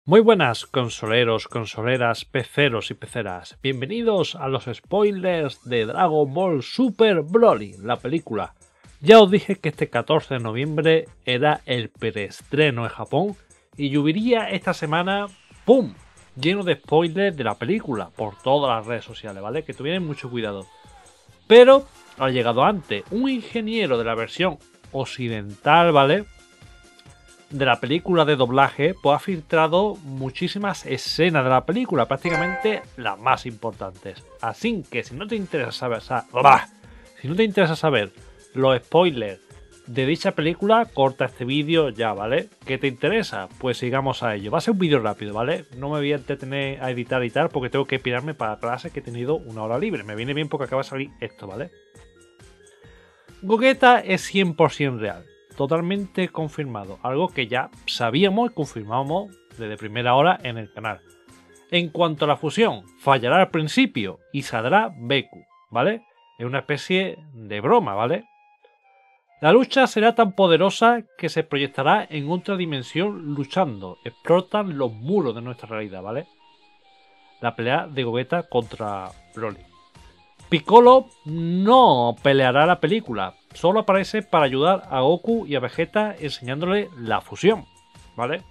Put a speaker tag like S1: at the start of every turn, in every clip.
S1: Muy buenas consoleros, consoleras, peceros y peceras. Bienvenidos a los spoilers de Dragon Ball Super Broly, la película. Ya os dije que este 14 de noviembre era el preestreno en Japón y llovería esta semana, ¡pum!, lleno de spoilers de la película por todas las redes sociales, ¿vale? Que tuvieran mucho cuidado. Pero ha llegado antes un ingeniero de la versión occidental, ¿vale?, de la película de doblaje, pues ha filtrado muchísimas escenas de la película, prácticamente las más importantes. Así que si no te interesa saber los spoilers de dicha película, corta este vídeo ya, ¿vale? ¿Qué te interesa? Pues sigamos a ello. Va a ser un vídeo rápido, ¿vale? No me voy a entretener a editar y tal porque tengo que pirarme para clase, que he tenido una hora libre. Me viene bien porque acaba de salir esto, ¿vale? Gogeta es 100% real. Totalmente confirmado, algo que ya sabíamos y confirmamos desde primera hora en el canal. En cuanto a la fusión, fallará al principio y saldrá Beku, ¿vale? Es una especie de broma, ¿vale? La lucha será tan poderosa que se proyectará en otra dimensión luchando, explotan los muros de nuestra realidad, ¿vale? La pelea de Gogeta contra Broly. Piccolo no peleará la película, solo aparece para ayudar a Goku y a Vegeta enseñándole la fusión, ¿vale?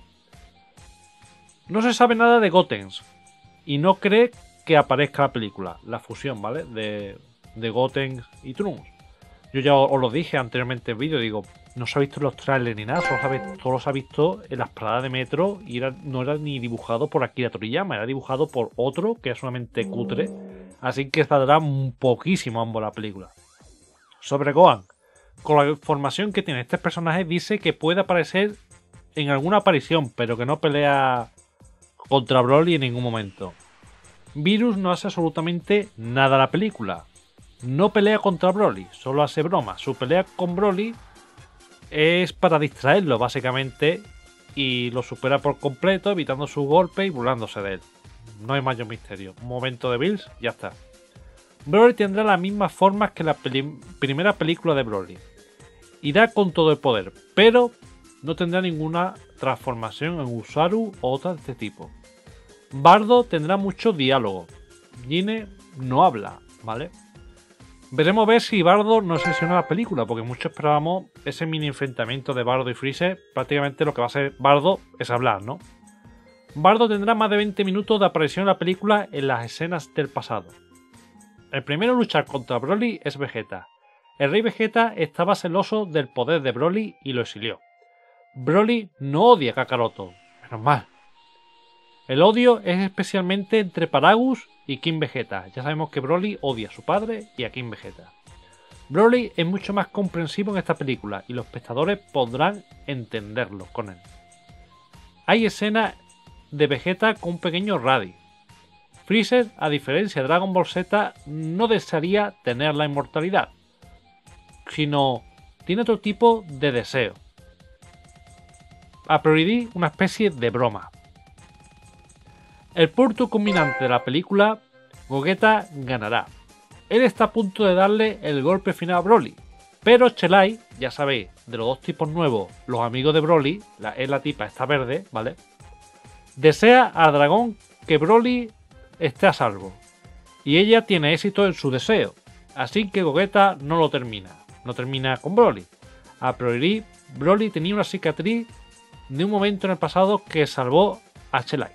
S1: No se sabe nada de Gotenks y no cree que aparezca la película, la fusión, ¿vale? De Gotenks y Trunks. Yo ya os lo dije anteriormente en vídeo, digo, no se ha visto en los trailers ni nada, solo se ha visto en las paradas de metro y no era ni dibujado por Akira Toriyama, era dibujado por otro que es solamente cutre. Así que saldrá poquísimo ambos la película. Sobre Gohan, con la información que tiene este personaje, dice que puede aparecer en alguna aparición, pero que no pelea contra Broly en ningún momento. Virus no hace absolutamente nada a la película. No pelea contra Broly, solo hace bromas. Su pelea con Broly es para distraerlo, básicamente, y lo supera por completo, evitando su golpe y burlándose de él. No hay mayor misterio. Un momento de Bills, ya está. Broly tendrá las mismas formas que la primera película de Broly. Irá con todo el poder, pero no tendrá ninguna transformación en Usaru o otra de este tipo. Bardo tendrá mucho diálogo. Gine no habla, ¿vale? Veremos ver si Bardo no sesiona la película, porque muchos esperábamos ese mini enfrentamiento de Bardo y Freezer. Prácticamente lo que va a ser Bardo es hablar, ¿no? Bardo tendrá más de 20 minutos de aparición en la película en las escenas del pasado. El primero en luchar contra Broly es Vegeta. El rey Vegeta estaba celoso del poder de Broly y lo exilió. Broly no odia a Kakaroto, menos mal. El odio es especialmente entre Paragus y King Vegeta. Ya sabemos que Broly odia a su padre y a King Vegeta. Broly es mucho más comprensivo en esta película y los espectadores podrán entenderlo con él. Hay escenas de Vegeta con un pequeño Raditz. Freezer, a diferencia de Dragon Ball Z, no desearía tener la inmortalidad, sino tiene otro tipo de deseo. A priori, una especie de broma. El punto culminante de la película, Gogeta ganará. Él está a punto de darle el golpe final a Broly, pero Chelai, ya sabéis, de los dos tipos nuevos, los amigos de Broly, es la tipa esta verde, ¿vale? Desea al dragón que Broly esté a salvo, y ella tiene éxito en su deseo, así que Gogeta no lo termina, no termina con Broly. A priori, Broly tenía una cicatriz de un momento en el pasado que salvó a Chelai.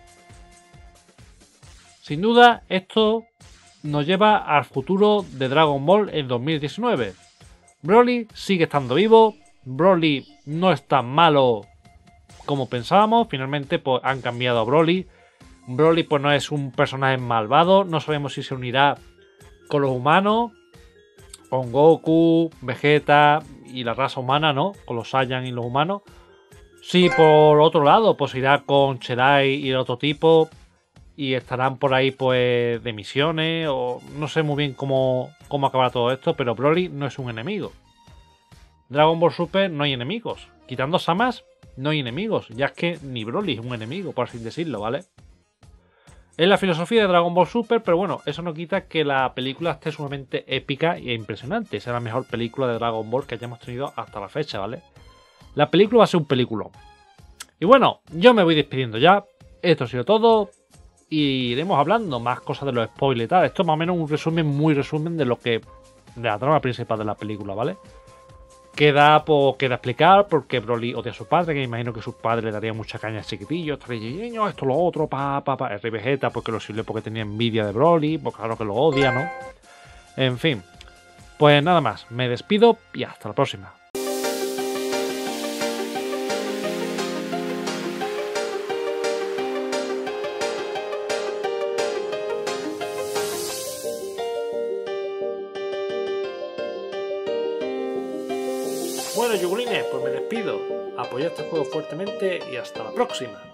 S1: Sin duda, esto nos lleva al futuro de Dragon Ball en 2019. Broly sigue estando vivo, Broly no es tan malo como pensábamos, finalmente pues han cambiado a Broly. Broly pues no es un personaje malvado, no sabemos si se unirá con los humanos, con Goku, Vegeta y la raza humana, ¿no? Con los Saiyan y los humanos. Sí, por otro lado, pues irá con Chelai y el otro tipo y estarán por ahí pues de misiones o no sé muy bien cómo acabará todo esto, pero Broly no es un enemigo. Dragon Ball Super no hay enemigos, quitando Samas no hay enemigos, ya es que ni Broly es un enemigo, por así decirlo, ¿vale? Es la filosofía de Dragon Ball Super, pero bueno, eso no quita que la película esté sumamente épica e impresionante. Es la mejor película de Dragon Ball que hayamos tenido hasta la fecha, ¿vale? La película va a ser un peliculón. Y bueno, yo me voy despidiendo ya. Esto ha sido todo. Y iremos hablando más cosas de los spoilers y tal. Esto es más o menos un resumen, muy resumen de lo que. De la trama principal de la película, ¿vale? Queda explicar por qué Broly odia a su padre, que me imagino que su padre le daría mucha caña a chiquitillo, esto lo otro, el Rey Vegeta, porque lo sirve porque tenía envidia de Broly, pues claro que lo odia, ¿no? En fin, pues nada más, me despido y hasta la próxima. Bueno, yugulines, pues me despido. Apoyad este juego fuertemente y hasta la próxima.